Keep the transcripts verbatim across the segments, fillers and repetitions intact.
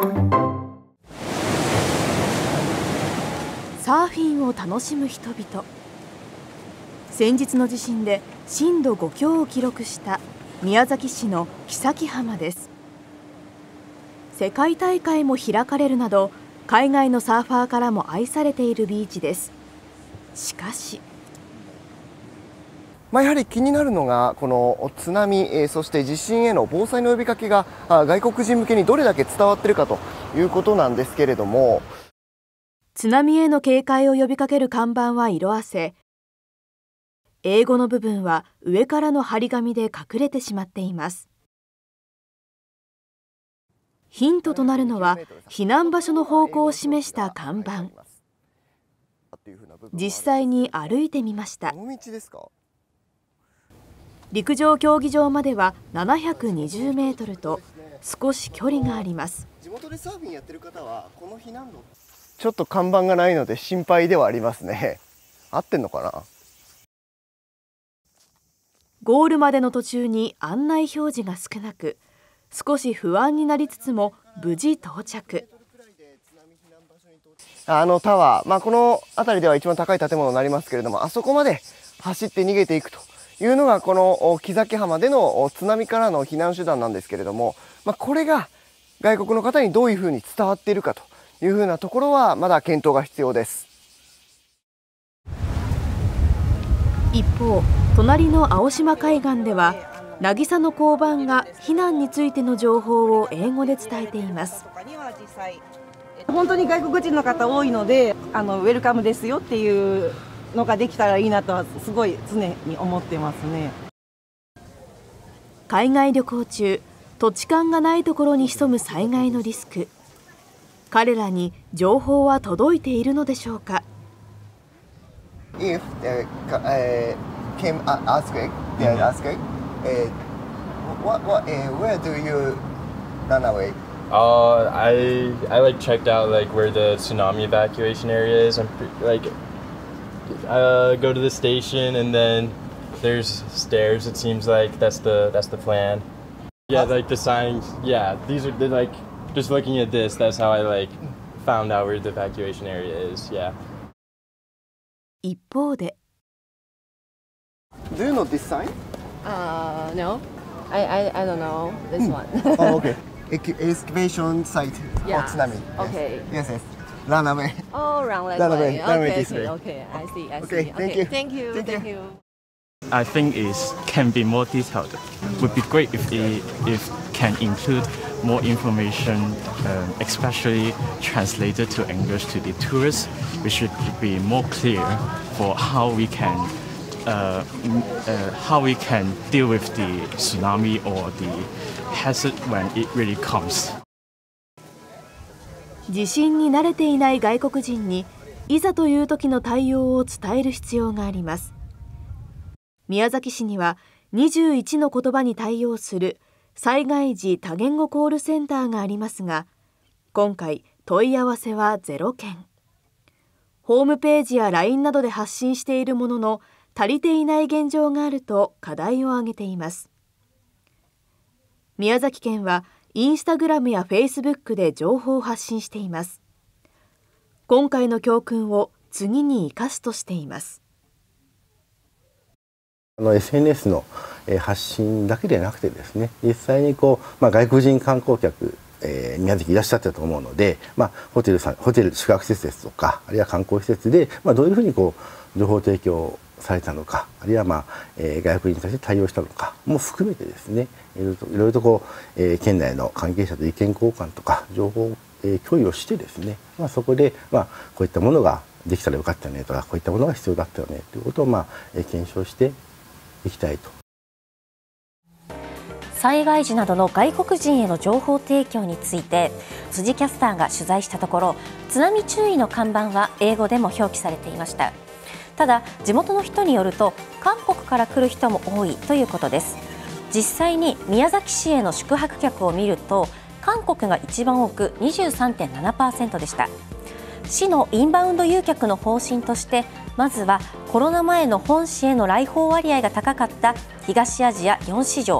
サーフィンを楽しむ人々。先日の地震で震度ご強を記録した宮崎市の木崎浜です。世界大会も開かれるなど海外のサーファーからも愛されているビーチです。しかし、 まあ、やはり気になるのがこの津波、えー、そして地震への防災の呼びかけが外国人向けにどれだけ伝わっているかということなんですけれども、 津波への警戒を呼びかける看板は色あせ、英語の部分は上からの張り紙で隠れてしまっています。ヒントとなるのは避難場所の方向を示した看板。実際に歩いてみました。陸上競技場まではななひゃくにじゅうメートルと少し距離があります。 地元でサーフィンやってる方はこの避難路、ちょっと看板がないので心配ではありますね。合ってんのかな。 ゴールまでの途中に案内表示が少なく、少し不安になりつつも無事到着。 あのタワー、まあ、この辺りでは一番高い建物になりますけれども、あそこまで走って逃げていくというのがこの木崎浜での津波からの避難手段なんですけれども、まあ、これが外国の方にどういうふうに伝わっているかというふうなところはまだ検討が必要です。 一方、隣の青島海岸では渚の交番が避難についての情報を英語で伝えています。 本当に外国人の方多いので、あのウェルカムですよっていうのができたらいいなとはすごい常に思ってますね。 海外旅行中、土地勘がないところに潜む災害のリスク。彼らに情報は届いているのでしょうか。 If there uh, came an earthquake, there earthquake, uh, what, what, uh, where do you run away? Uh, I I like checked out like where the tsunami evacuation area is. I'm like, uh, go to the station and then there's stairs. It seems like that's the that's the plan. Yeah, like the signs. Yeah, these are they're like just looking at this. That's how I like found out where the evacuation area is. Yeah. 一方で、 Do you know this sign? Uh, no, I I I don't know this one. Oh, okay. Excavation site Yeah. for tsunami. Okay. Yes, yes. Run away. Oh, run away. Run away, run away Okay, this way. okay, okay. I see, I see. Okay, thank you. Thank you, Thank you. thank you. I think it can be more detailed. Would be great if it if can include more information, um, especially translated to English to the tourists. We should be more clear for how we can uh, uh, how we can deal with the tsunami or the hazard when it really comes. 地震に慣れていない外国人にいざという時の対応を伝える必要があります。宮崎市にはにじゅういちの言葉に対応する災害時多言語コールセンターがありますが、今回問い合わせはゼロけん。ホームページや ライン などで発信しているものの足りていない現状があると課題を挙げています。宮崎県はインスタグラムやフェイスブックで情報を発信しています。今回の教訓を次に生かすとしています。 あの エスエヌエス の発信だけでなくてですね、実際にこう、まあ、外国人観光客、えー、宮崎いらっしゃったと思うので、まあ、ホテルさん、ホテル宿泊施設ですとか、あるいは観光施設で、まあ、どういうふうにこう情報提供されたのか、あるいは、まあえー、外国人に対して対応したのかも含めてですね、いろいろと、いろいろとこう、えー、県内の関係者と意見交換とか情報、えー、共有をしてですね、まあ、そこで、まあ、こういったものができたらよかったよねとか、こういったものが必要だったよねということを、まあえー、検証していきたいと。 災害時などの外国人への情報提供について辻キャスターが取材したところ、津波注意の看板は英語でも表記されていました。ただ地元の人によると韓国から来る人も多いということです。実際に宮崎市への宿泊客を見ると韓国が一番多く にじゅうさんてんななパーセント でした。市のインバウンド誘客の方針として、まずはコロナ前の本市への来訪割合が高かった東アジアよん市場、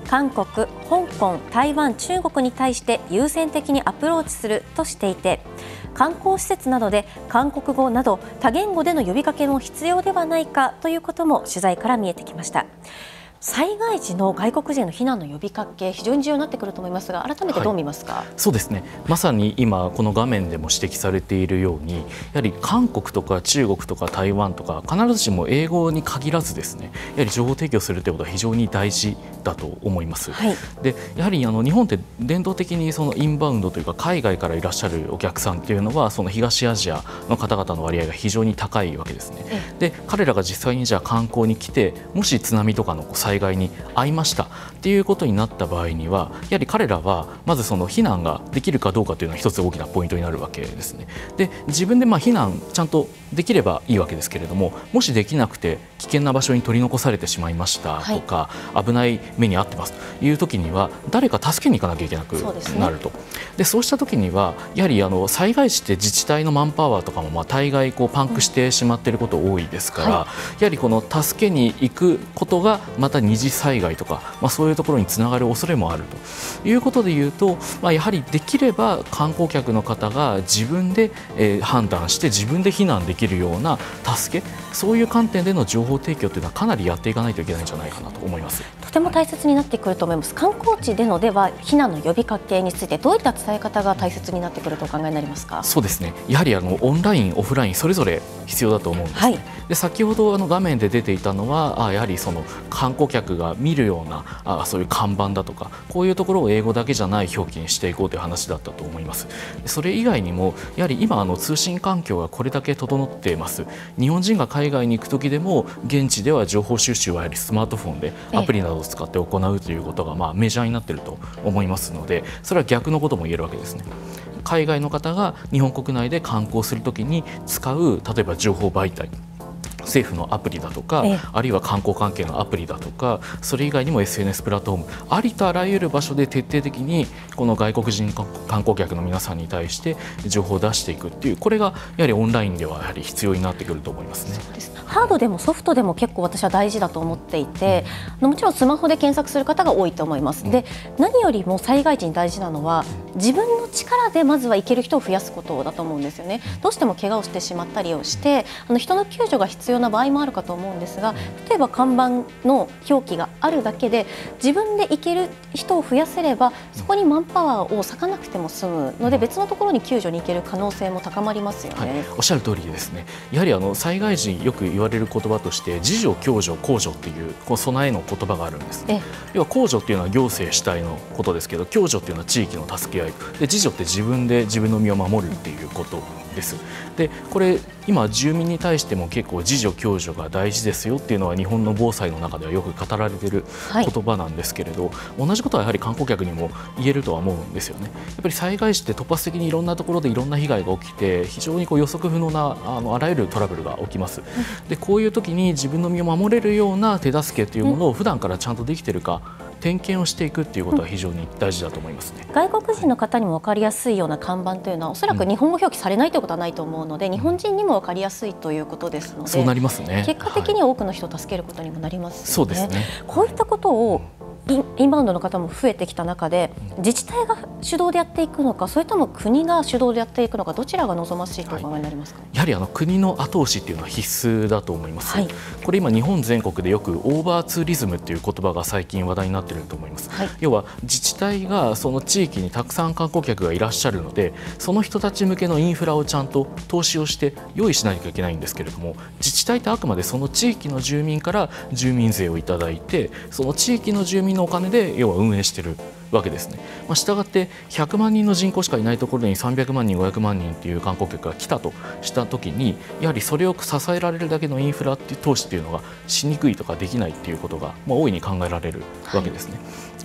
韓国、香港、台湾、中国に対して優先的にアプローチするとしていて、観光施設などで韓国語など多言語での呼びかけも必要ではないかということも取材から見えてきました。災害時の外国人の避難の呼びかけ、非常に重要になってくると思いますが、改めてどう見ますか？はい、 そうですね、まさに今この画面でも指摘されているように、やはり韓国とか中国とか台湾とか必ずしも英語に限らずですね、やはり情報提供するということは非常に大事だと思います。はい、でやはりあの日本って伝統的にそのインバウンドというか海外からいらっしゃるお客さんというのはその東アジアの方々の割合が非常に高いわけですね。で彼らが実際にじゃあ観光に来て、もし津波とかの災害に遭いましたっていうことになった場合には、やはり彼らはまずその避難ができるかどうかというのは一つ大きなポイントになるわけですね。で自分でまあ避難ちゃんとできればいいわけですけれども、もしできなくて危険な場所に取り残されてしまいましたとか、はい、危ない目に遭ってますという時には誰か助けに行かなきゃいけなくなると。そうですね。でそうした時にはやはりあの災害時って自治体のマンパワーとかもまあ大概こうパンクしてしまっていること多いですから、うんはい、やはりこの助けに行くことがまた二次災害とか、まあ、そういうところにつながる恐れもあるということでいうと、まあ、やはりできれば観光客の方が自分で、えー、判断して自分で避難できるような助け、そういう観点での情報提供というのはかなりやっていかないといけないんじゃないかなと思います。 とても大切になってくると思います。観光地でのでは避難の呼びかけについてどういった伝え方が大切になってくるとお考えになりますか？ そうですね、やはりあのオンライン、オフラインそれぞれ必要だと思うんですね。はい、で先ほどあの画面で出ていたのはあやはりその観光客が見るようなあそういう看板だとか、こういうところを英語だけじゃない表記にしていこうという話だったと思います。それ以外にもやはり今あの通信環境がこれだけ整っています。日本人が海外に行く時でも現地では情報収集はやはりスマートフォンでアプリなどを使って行うということがまあメジャーになっていると思いますので、それは逆のことも言えるわけですね。海外の方が日本国内で観光するときに使う例えば情報媒体、政府のアプリだとか、あるいは観光関係のアプリだとか、それ以外にも エスエヌエス プラットフォーム、ありとあらゆる場所で徹底的にこの外国人観光客の皆さんに対して情報を出していくっていう、これがやはりオンラインではやはり必要になってくると思いますね。 そうです。ハードでもソフトでも結構私は大事だと思っていて、うん、もちろんスマホで検索する方が多いと思います。うん、で何よりも災害時に大事なのは自分の力でまずは行ける人を増やすことだと思うんですよね。どうしても怪我をしてしまったりをしてあの人の救助が必要な場合もあるかと思うんですが、例えば看板の表記があるだけで自分で行ける人を増やせればそこにマンパワーを割かなくても済むので、別のところに救助に行ける可能性も高まりますよね。はい、 おっしゃる通りですね。やはりあの災害時よく言われる言葉として自助、共助、公助っていうこう備えの言葉があるんですね。要は公助っていうのは行政主体のことですけど、共助っていうのは地域の助け合いで、自助って自分で自分の身を守るっていうことです。でこれ今住民に対しても結構自助共助が大事ですよっていうのは日本の防災の中ではよく語られている言葉なんですけれど、はい、同じことはやはり観光客にも言えるとは思うんですよね。やっぱり災害時って突発的にいろんなところでいろんな被害が起きて非常にこう予測不能なあのあらゆるトラブルが起きます。でこういう時に自分の身を守れるような手助けというものを普段からちゃんとできているか点検をしていくということは非常に大事だと思いますね。 外国人の方にも分かりやすいような看板というのはおそらく日本語表記されないということはないと思うので、うん、日本人にも分かりやすいということですので、 そうなりますね。 結果的に多くの人を助けることにもなりますよね。 そうですね。 こういったことをインバウンドの方も増えてきた中で自治体が主導でやっていくのか、それとも国が主導でやっていくのか、どちらが望ましいとお考えになりますか？はい、 やはりあの国の後押しっていうのは必須だと思います。はい、これ今日本全国でよくオーバーツーリズムっていう言葉が最近話題になっていると思います。はい、要は自治体がその地域にたくさん観光客がいらっしゃるので、その人たち向けのインフラをちゃんと投資をして用意しなきゃいけないんですけれども、自治体ってあくまでその地域の住民から住民税をいただいて、その地域の住民のお金で要は運営しているわけですね。まあ、したがってひゃくまんにんの人口しかいないところにさんびゃくまんにんごひゃくまんにんという観光客が来たとしたときに、やはりそれを支えられるだけのインフラっていう投資っていうのがしにくいとかできないっていうことが、まあ、大いに考えられるわけですね。はい、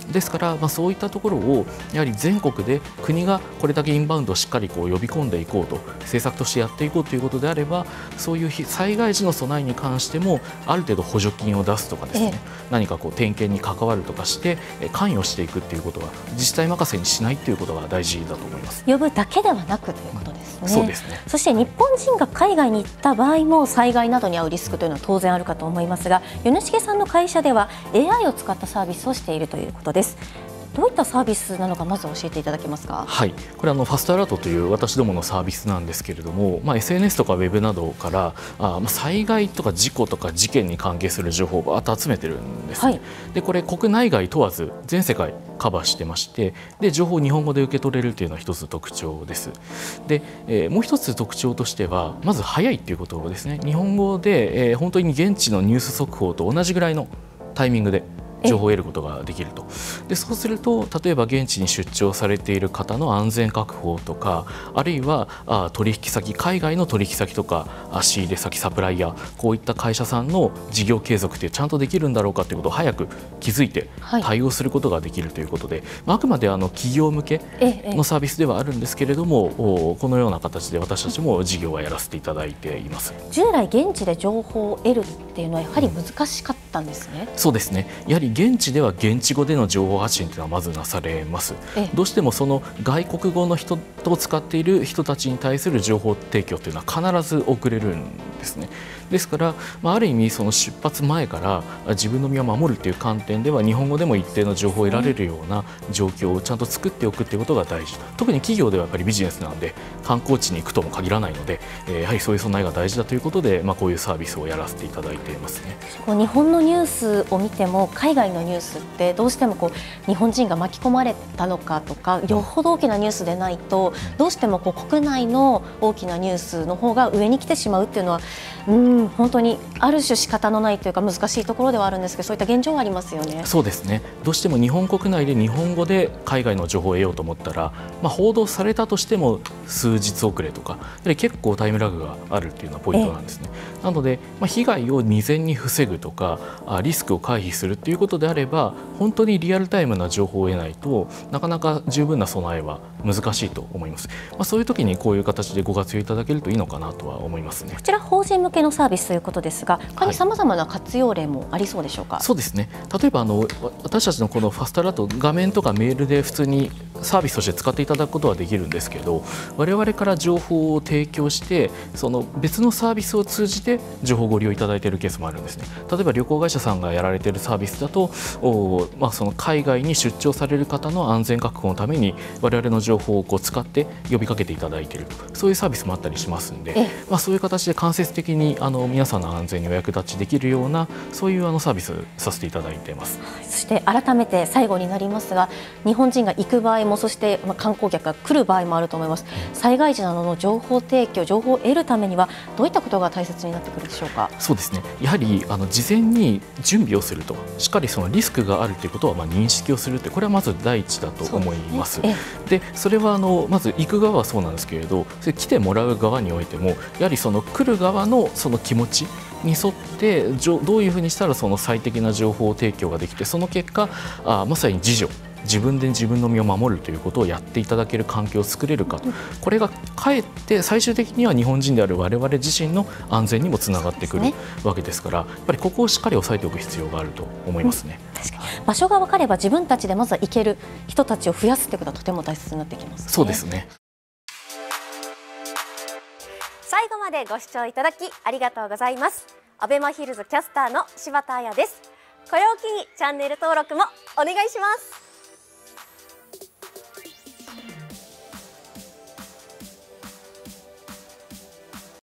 ですから、まあ、そういったところをやはり全国で国がこれだけインバウンドをしっかりこう呼び込んでいこうと、政策としてやっていこうということであれば、そういう災害時の備えに関してもある程度補助金を出すとかですね、ええ、何かこう点検に関わるとかして関与していくということは自治体任せにしないということが大事だと思います。 呼ぶだけではなくということですですね。 そうですね。 そして日本人が海外に行った場合も災害などに遭うリスクというのは当然あるかと思いますが、米重さんの会社では エーアイ を使ったサービスをしているということです。どういったサービスなのかまず教えていただけますか。 はい、これあのファストアラートという私どものサービスなんですけれども、まあ、エスエヌエス とかウェブなどからあ、まあ、災害とか事故とか事件に関係する情報をバーッと集めてるんですね。はい、でこれ国内外問わず全世界カバーしてまして、で情報を日本語で受け取れるというのは一つ特徴です。で、えー、もう一つ特徴としてはまず早いということですね。日本語で、えー、本当に現地のニュース速報と同じぐらいのタイミングで情報を得ることができると。でそうすると例えば現地に出張されている方の安全確保とか、あるいはあ取引先海外の取引先とかあ仕入れ先サプライヤー、こういった会社さんの事業継続ってちゃんとできるんだろうかということを早く気づいて対応することができるということで、はい、まあ、あくまであの企業向けのサービスではあるんですけれども、このような形で私たちも事業はやらせていただいています。 従来現地で情報を得るっていうのはやはり難しかったんですね。 そうですね。やはり現地では現地語での情報発信というのはまずなされます。どうしてもその外国語の人を使っている人たちに対する情報提供というのは必ず遅れるんですね。ですから、まあ、ある意味その出発前から自分の身を守るという観点では日本語でも一定の情報を得られるような状況をちゃんと作っておくということが大事。特に企業ではやっぱりビジネスなので観光地に行くとも限らないので、えー、やはりそういう備えが大事だということで、まあ、こういうサービスをやらせていただいていますね。 日本のニュースを見ても海外のニュースってどうしてもこう日本人が巻き込まれたのかとか、よほど大きなニュースでないとどうしてもこう国内の大きなニュースの方が上に来てしまうっていうのは、うん本当にある種仕方のないというか難しいところではあるんですけど、そういった現状はありますよね。 そうですね。どうしても日本国内で日本語で海外の情報を得ようと思ったら、まあ、報道されたとしても数日遅れとか、やはり結構タイムラグがあるっていうのはポイントなんですね。なので、まあ、被害を未然に防ぐとかリスクを回避するっていうことであれば、本当にリアルタイムな情報を得ないとなかなか十分な備えは難しいと思います。まあ、そういう時にこういう形でご活用いただけるといいのかなとは思いますね。 こちら法人向けのサービスということですが、他にさまざまな活用例もありそうでしょうか。 はい、そうですね。例えばあの私たちのこのファストアラート、画面とかメールで普通にサービスとして使っていただくことはできるんですけど、我々から情報を提供してその別のサービスを通じて情報をご利用いただいているケースもあるんですね。例えば旅行会社さんがやられているサービスだと、お、まあ、その海外に出張される方の安全確保のために我々の情報をこう使って呼びかけていただいている、そういうサービスもあったりしますので、まあ、そういう形で間接的にあの皆さんの安全にお役立ちできるようなそういうあのサービスさせていただいています。 そして改めて最後になりますが、日本人が行く場合も、そしてまあ観光客が来る場合もあると思います。災害時などの情報提供、情報を得るためにはどういったことが大切になってくるでしょうか。 そうですね。やはりあの事前に準備をすると、しっかりそのリスクがあるということはまあ認識をするって、これはまず第一だと思います。で、それはあのまず行く側はそうなんですけれど、それ来てもらう側においてもやはりその来る側のその気持ちに沿ってどういうふうにしたらその最適な情報提供ができて、その結果あまさに自助、自分で自分の身を守るということをやっていただける環境を作れるかと、これがかえって最終的には日本人である我々自身の安全にもつながってくるわけですから、やっぱりここをしっかり押さえておく必要があると思いますね。 うん、確かに場所が分かれば自分たちでまずは行ける人たちを増やすということはとても大切になってきますね。 そうですね。 最後までご視聴いただきありがとうございます。アベマヒルズキャスターの柴田彩です。これを機にチャンネル登録もお願いします。